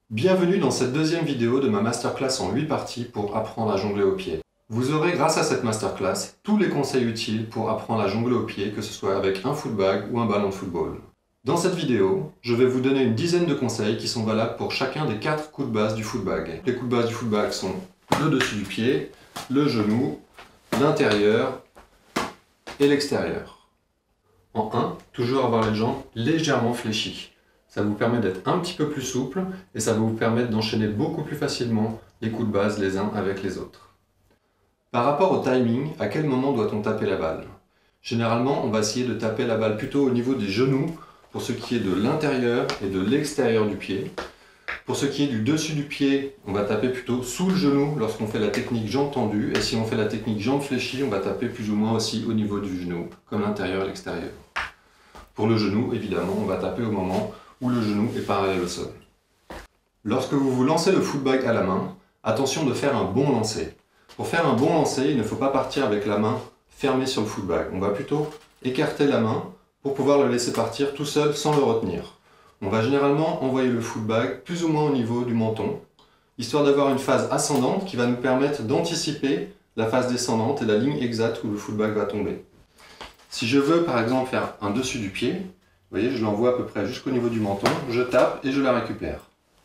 Bienvenue dans cette deuxième vidéo de ma masterclass en 8 parties pour apprendre à jongler au pied. Vous aurez grâce à cette masterclass tous les conseils utiles pour apprendre à jongler au pied, que ce soit avec un footbag ou un ballon de football. Dans cette vidéo, je vais vous donner une dizaine de conseils qui sont valables pour chacun des 4 coups de base du footbag. Les coups de base du footbag sont le dessus du pied, le genou, l'intérieur et l'extérieur. En 1, toujours avoir les jambes légèrement fléchies. Ça vous permet d'être un petit peu plus souple et ça va vous permettre d'enchaîner beaucoup plus facilement les coups de base les uns avec les autres. Par rapport au timing, à quel moment doit-on taper la balle? Généralement, on va essayer de taper la balle plutôt au niveau des genoux pour ce qui est de l'intérieur et de l'extérieur du pied. Pour ce qui est du dessus du pied, on va taper plutôt sous le genou lorsqu'on fait la technique jambe tendue. Et si on fait la technique jambe fléchie, on va taper plus ou moins aussi au niveau du genou, comme l'intérieur et l'extérieur. Pour le genou, évidemment, on va taper au moment où le genou est parallèle au sol. Lorsque vous vous lancez le footbag à la main, attention de faire un bon lancer. Pour faire un bon lancer, il ne faut pas partir avec la main fermée sur le footbag. On va plutôt écarter la main pour pouvoir le laisser partir tout seul sans le retenir. On va généralement envoyer le footbag plus ou moins au niveau du menton, histoire d'avoir une phase ascendante qui va nous permettre d'anticiper la phase descendante et la ligne exacte où le footbag va tomber. Si je veux par exemple faire un dessus du pied, vous voyez, je l'envoie à peu près jusqu'au niveau du menton, je tape et je la récupère.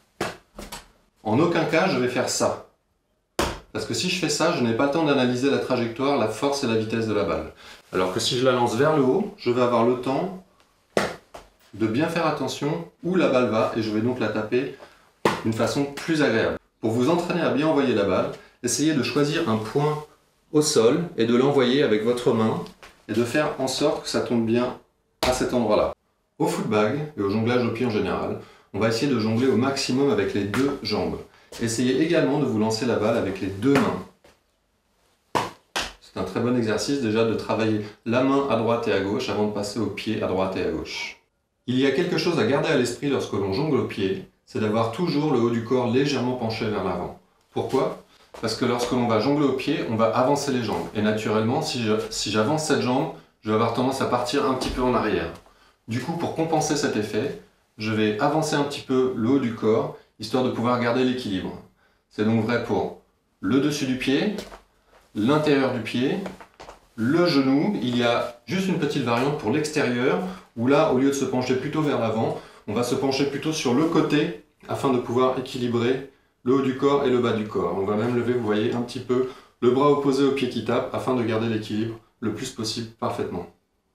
En aucun cas je vais faire ça. Parce que si je fais ça, je n'ai pas le temps d'analyser la trajectoire, la force et la vitesse de la balle. Alors que si je la lance vers le haut, je vais avoir le temps de bien faire attention où la balle va et je vais donc la taper d'une façon plus agréable. Pour vous entraîner à bien envoyer la balle, essayez de choisir un point au sol et de l'envoyer avec votre main et de faire en sorte que ça tombe bien à cet endroit-là. Au footbag et au jonglage au pied en général, on va essayer de jongler au maximum avec les deux jambes. Essayez également de vous lancer la balle avec les deux mains. C'est un très bon exercice déjà de travailler la main à droite et à gauche avant de passer au pied à droite et à gauche. Il y a quelque chose à garder à l'esprit lorsque l'on jongle au pied, c'est d'avoir toujours le haut du corps légèrement penché vers l'avant. Pourquoi? Parce que lorsque l'on va jongler au pied, on va avancer les jambes. Et naturellement, si j'avance cette jambe, je vais avoir tendance à partir un petit peu en arrière. Du coup, pour compenser cet effet, je vais avancer un petit peu le haut du corps, histoire de pouvoir garder l'équilibre. C'est donc vrai pour le dessus du pied, l'intérieur du pied, le genou. Il y a juste une petite variante pour l'extérieur, où là, au lieu de se pencher plutôt vers l'avant, on va se pencher plutôt sur le côté, afin de pouvoir équilibrer le haut du corps et le bas du corps. On va même lever, vous voyez, un petit peu le bras opposé au pied qui tape, afin de garder l'équilibre le plus possible parfaitement.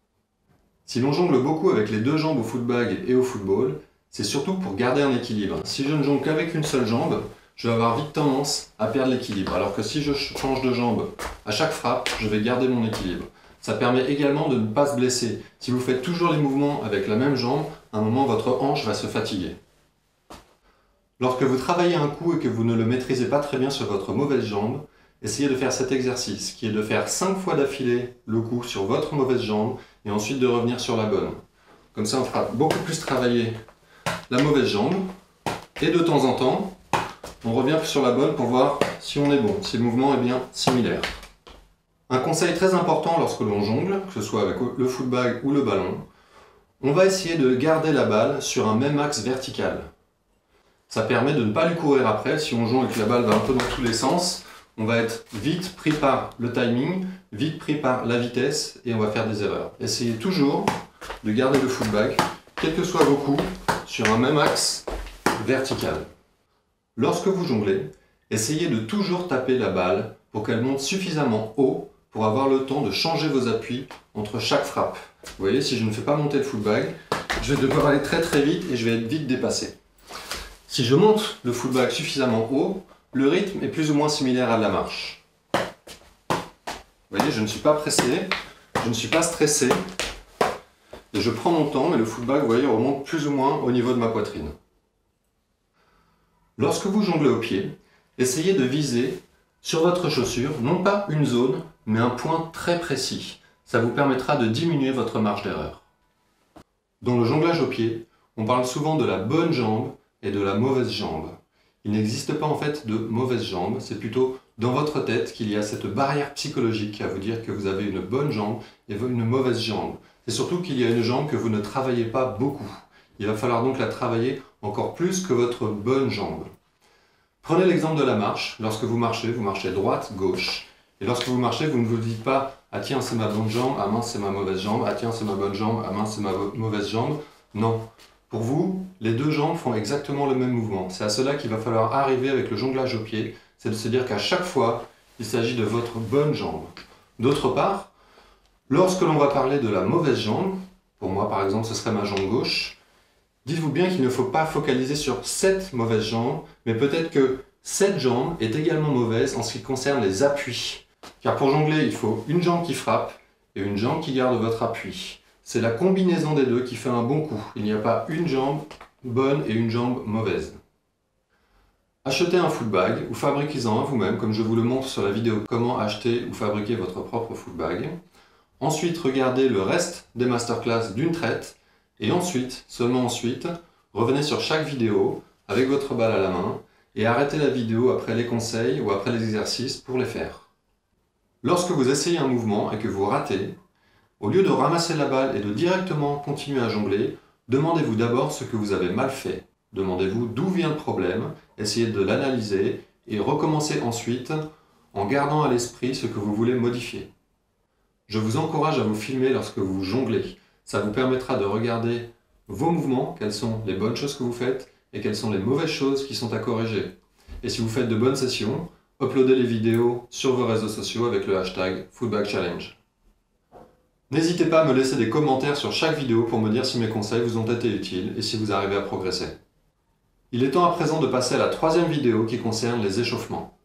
Si l'on jongle beaucoup avec les deux jambes au footbag et au football, c'est surtout pour garder un équilibre. Si je ne jongle qu'avec une seule jambe, je vais avoir vite tendance à perdre l'équilibre. Alors que si je change de jambe à chaque frappe, je vais garder mon équilibre. Ça permet également de ne pas se blesser. Si vous faites toujours les mouvements avec la même jambe, à un moment votre hanche va se fatiguer. Lorsque vous travaillez un coup et que vous ne le maîtrisez pas très bien sur votre mauvaise jambe, essayez de faire cet exercice, qui est de faire 5 fois d'affilée le coup sur votre mauvaise jambe et ensuite de revenir sur la bonne. Comme ça, on fera beaucoup plus travailler la mauvaise jambe et de temps en temps, on revient sur la bonne pour voir si on est bon, si le mouvement est bien similaire. Un conseil très important lorsque l'on jongle, que ce soit avec le footbag ou le ballon, on va essayer de garder la balle sur un même axe vertical. Ça permet de ne pas lui courir après. Si on jongle et que la balle va un peu dans tous les sens, on va être vite pris par le timing, vite pris par la vitesse et on va faire des erreurs. Essayez toujours de garder le footbag, quels que soient vos coups, sur un même axe vertical. Lorsque vous jonglez, essayez de toujours taper la balle pour qu'elle monte suffisamment haut pour avoir le temps de changer vos appuis entre chaque frappe. Vous voyez, si je ne fais pas monter le footbag, je vais devoir aller très très vite et je vais être vite dépassé. Si je monte le footbag suffisamment haut, le rythme est plus ou moins similaire à la marche. Vous voyez, je ne suis pas pressé, je ne suis pas stressé, et je prends mon temps, mais le footbag, vous voyez, remonte plus ou moins au niveau de ma poitrine. Lorsque vous jonglez au pied, essayez de viser sur votre chaussure, non pas une zone, mais un point très précis. Ça vous permettra de diminuer votre marge d'erreur. Dans le jonglage au pied, on parle souvent de la bonne jambe et de la mauvaise jambe. Il n'existe pas en fait de mauvaise jambe, c'est plutôt dans votre tête qu'il y a cette barrière psychologique à vous dire que vous avez une bonne jambe et une mauvaise jambe. C'est surtout qu'il y a une jambe que vous ne travaillez pas beaucoup. Il va falloir donc la travailler encore plus que votre bonne jambe. Prenez l'exemple de la marche. Lorsque vous marchez droite, gauche. Et lorsque vous marchez, vous ne vous dites pas « Ah tiens, c'est ma bonne jambe, ah mince, c'est ma mauvaise jambe, ah tiens, c'est ma bonne jambe, ah mince, c'est ma mauvaise jambe ». Non. Pour vous, les deux jambes font exactement le même mouvement. C'est à cela qu'il va falloir arriver avec le jonglage au pied. C'est de se dire qu'à chaque fois, il s'agit de votre bonne jambe. D'autre part, lorsque l'on va parler de la mauvaise jambe, pour moi par exemple ce serait ma jambe gauche, dites-vous bien qu'il ne faut pas focaliser sur cette mauvaise jambe, mais peut-être que cette jambe est également mauvaise en ce qui concerne les appuis. Car pour jongler, il faut une jambe qui frappe et une jambe qui garde votre appui. C'est la combinaison des deux qui fait un bon coup. Il n'y a pas une jambe bonne et une jambe mauvaise. Achetez un footbag ou fabriquez-en un vous-même, comme je vous le montre sur la vidéo comment acheter ou fabriquer votre propre footbag. Ensuite, regardez le reste des masterclass d'une traite. Et ensuite, seulement ensuite, revenez sur chaque vidéo avec votre balle à la main et arrêtez la vidéo après les conseils ou après les exercices pour les faire. Lorsque vous essayez un mouvement et que vous ratez, au lieu de ramasser la balle et de directement continuer à jongler, demandez-vous d'abord ce que vous avez mal fait. Demandez-vous d'où vient le problème, essayez de l'analyser et recommencez ensuite en gardant à l'esprit ce que vous voulez modifier. Je vous encourage à vous filmer lorsque vous jonglez. Ça vous permettra de regarder vos mouvements, quelles sont les bonnes choses que vous faites et quelles sont les mauvaises choses qui sont à corriger. Et si vous faites de bonnes sessions, uploadez les vidéos sur vos réseaux sociaux avec le hashtag FootbagChallenge. N'hésitez pas à me laisser des commentaires sur chaque vidéo pour me dire si mes conseils vous ont été utiles et si vous arrivez à progresser. Il est temps à présent de passer à la troisième vidéo qui concerne les échauffements.